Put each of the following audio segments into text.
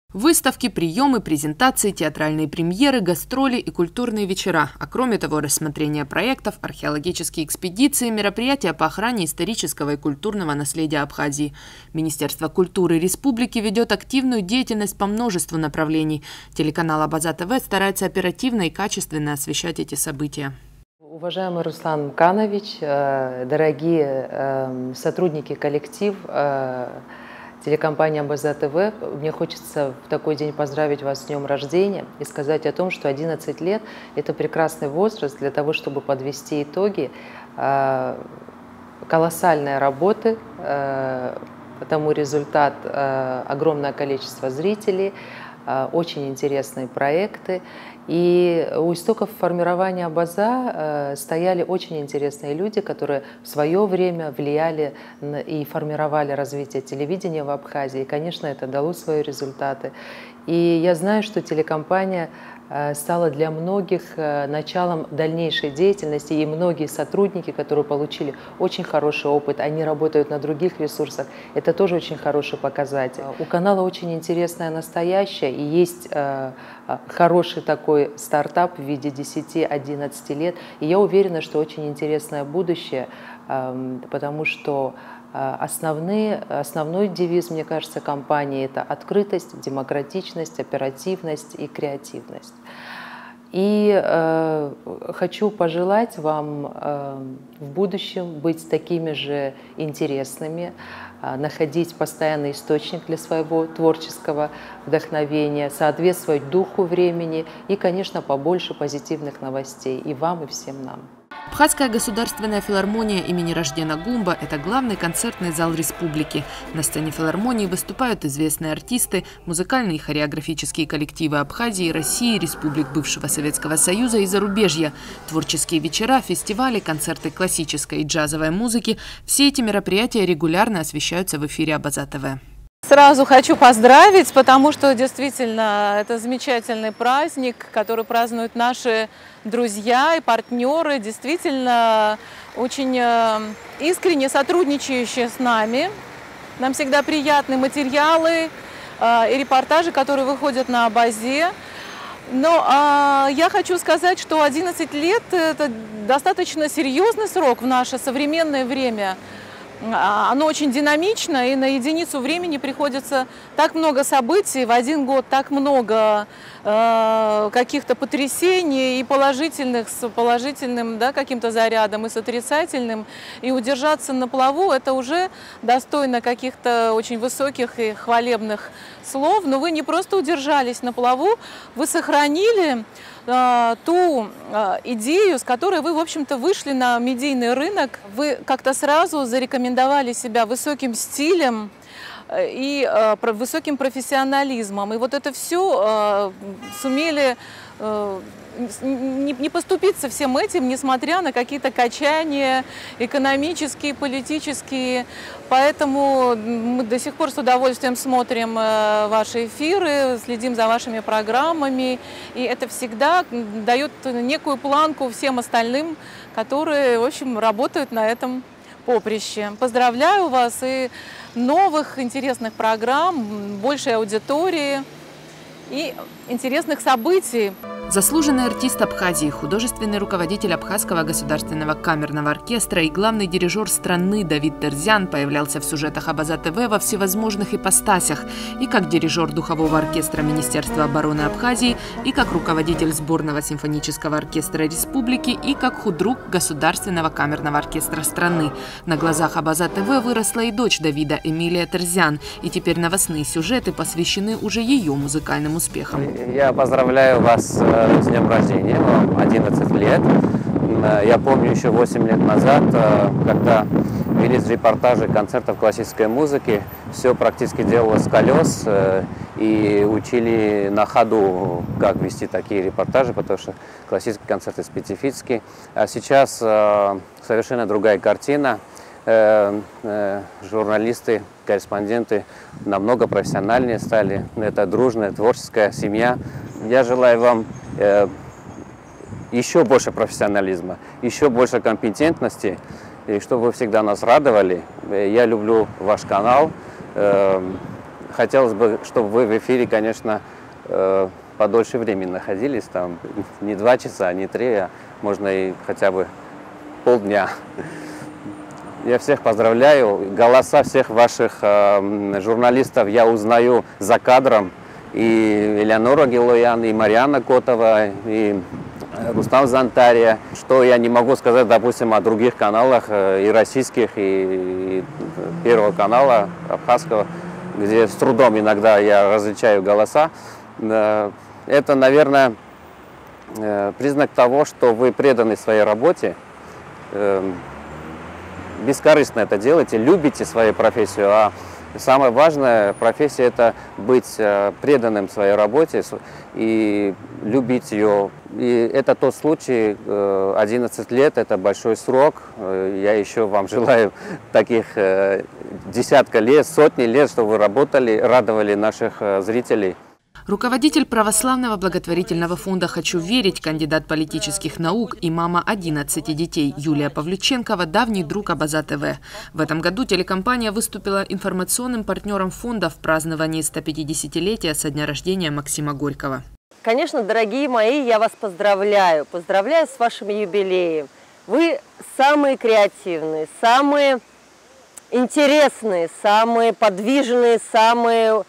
Выставки, приемы, презентации, театральные премьеры, гастроли и культурные вечера. А кроме того, рассмотрение проектов, археологические экспедиции, мероприятия по охране исторического и культурного наследия Абхазии. Министерство культуры республики ведет активную деятельность по множеству направлений. Телеканал Абаза ТВ старается оперативно и качественно освещать эти события. Уважаемый Руслан Мканович, дорогие сотрудники, коллектив телекомпании Абаза ТВ, мне хочется в такой день поздравить вас с днем рождения и сказать о том, что 11 лет – это прекрасный возраст для того, чтобы подвести итоги колоссальной работы, тому результат огромное количество зрителей, очень интересные проекты. И у истоков формирования Абаза стояли очень интересные люди, которые в свое время влияли и формировали развитие телевидения в Абхазии. И, конечно, это дало свои результаты. И я знаю, что телекомпания стала для многих началом дальнейшей деятельности, и многие сотрудники, которые получили очень хороший опыт, они работают на других ресурсах, это тоже очень хороший показатель. У канала очень интересное настоящее, и есть хороший такой стартап в виде 10-11 лет, и я уверена, что очень интересное будущее, потому что основной девиз, мне кажется, компании – это открытость, демократичность, оперативность и креативность. И хочу пожелать вам в будущем быть такими же интересными, находить постоянный источник для своего творческого вдохновения, соответствовать духу времени и, конечно, побольше позитивных новостей и вам, и всем нам. Абхазская государственная филармония имени Раждена Гумба – это главный концертный зал республики. На сцене филармонии выступают известные артисты, музыкальные и хореографические коллективы Абхазии, России, республик бывшего Советского Союза и зарубежья. Творческие вечера, фестивали, концерты классической и джазовой музыки – все эти мероприятия регулярно освещаются в эфире Абаза ТВ. Сразу хочу поздравить, потому что действительно это замечательный праздник, который празднуют наши друзья и партнеры, действительно очень искренне сотрудничающие с нами. Нам всегда приятны материалы и репортажи, которые выходят на Абазе. Но я хочу сказать, что 11 лет – это достаточно серьезный срок в наше современное время. Оно очень динамично, и на единицу времени приходится так много событий, в один год так много каких-то потрясений, и положительных, с положительным, да, каким-то зарядом, и с отрицательным. И удержаться на плаву – это уже достойно каких-то очень высоких и хвалебных слов. Но вы не просто удержались на плаву, вы сохранили ту идею, с которой вы, в общем-то, вышли на медийный рынок. Вы как-то сразу зарекомендовали себя высоким стилем и высоким профессионализмом. И вот это все сумели не поступиться всем этим, несмотря на какие-то качания экономические, политические. Поэтому мы до сих пор с удовольствием смотрим ваши эфиры, следим за вашими программами. И это всегда дает некую планку всем остальным, которые, в общем, работают на этом поприще. Поздравляю вас и новых интересных программ, большей аудитории и интересных событий. Заслуженный артист Абхазии, художественный руководитель Абхазского государственного камерного оркестра и главный дирижер страны Давид Терзян появлялся в сюжетах Абаза ТВ во всевозможных ипостасях. И как дирижер духового оркестра Министерства обороны Абхазии, и как руководитель сборного симфонического оркестра республики, и как худрук Государственного камерного оркестра страны. На глазах Абаза ТВ выросла и дочь Давида, Эмилия Терзян. И теперь новостные сюжеты посвящены уже ее музыкальным успехам. Я поздравляю вас с днем рождения, вам 11 лет. Я помню еще 8 лет назад, когда велись репортажи концертов классической музыки, все практически делалось с колес, и учили на ходу, как вести такие репортажи, потому что классические концерты специфические. А сейчас совершенно другая картина. Журналисты, корреспонденты намного профессиональнее стали. Это дружная, творческая семья. Я желаю вам еще больше профессионализма, еще больше компетентности, и чтобы вы всегда нас радовали. Я люблю ваш канал. хотелось бы, чтобы вы в эфире, конечно, подольше времени находились, там не 2 часа, не 3, а можно и хотя бы полдня. Я всех поздравляю. Голоса всех ваших журналистов я узнаю за кадром. И Элеонора Гилоян, и Марьяна Котова, и Рустам Зантария. Что я не могу сказать, допустим, о других каналах, и российских, и Первого канала, абхазского, где с трудом иногда я различаю голоса. Это, наверное, признак того, что вы преданы своей работе, бескорыстно это делаете, любите свою профессию, а самое важное профессия – это быть преданным своей работе и любить ее. И это тот случай, 11 лет – это большой срок. Я еще вам желаю таких десятка лет, сотни лет, чтобы вы работали, радовали наших зрителей. Руководитель православного благотворительного фонда «Хочу верить», кандидат политических наук и мама 11 детей Юлия Павлюченкова – давний друг Абаза ТВ. В этом году телекомпания выступила информационным партнером фонда в праздновании 150-летия со дня рождения Максима Горького. Конечно, дорогие мои, я вас поздравляю. Поздравляю с вашим юбилеем. Вы самые креативные, самые интересные, самые подвижные, самые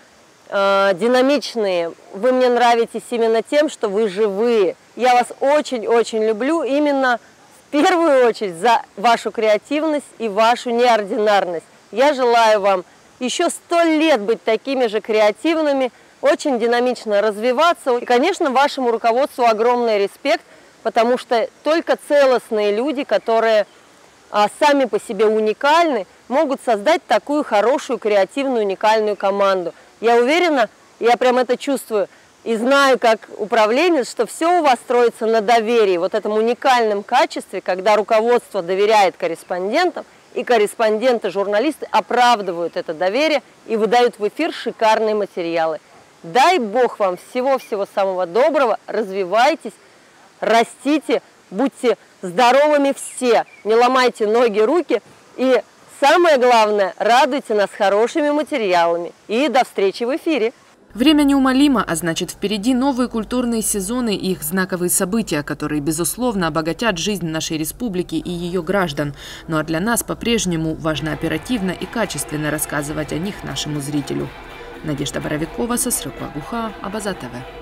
динамичные. Вы мне нравитесь именно тем, что вы живые. Я вас очень-очень люблю именно в первую очередь за вашу креативность и вашу неординарность. Я желаю вам еще 100 лет быть такими же креативными, очень динамично развиваться. И, конечно, вашему руководству огромный респект, потому что только целостные люди, которые сами по себе уникальны, могут создать такую хорошую, креативную, уникальную команду. Я уверена, я прям это чувствую и знаю как управленец, что все у вас строится на доверии, вот этом уникальном качестве, когда руководство доверяет корреспондентам, и корреспонденты, журналисты оправдывают это доверие и выдают в эфир шикарные материалы. Дай Бог вам всего-всего самого доброго, развивайтесь, растите, будьте здоровыми все, не ломайте ноги, руки и самое главное, радуйте нас хорошими материалами. И до встречи в эфире. Время неумолимо, а значит, впереди новые культурные сезоны и их знаковые события, которые, безусловно, обогатят жизнь нашей республики и ее граждан. Ну а для нас по-прежнему важно оперативно и качественно рассказывать о них нашему зрителю. Надежда Боровикова, Сосрыкуагуха, Абаза ТВ.